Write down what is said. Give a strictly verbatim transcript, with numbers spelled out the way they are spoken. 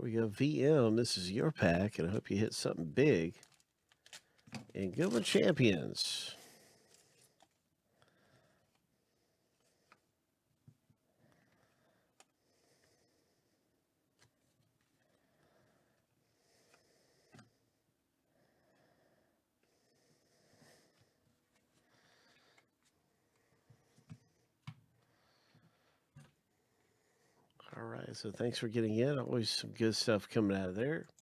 we go. V M, this is your pack, and I hope you hit something big. And Goodwin Champions. All right, so thanks for getting in. Always some good stuff coming out of there.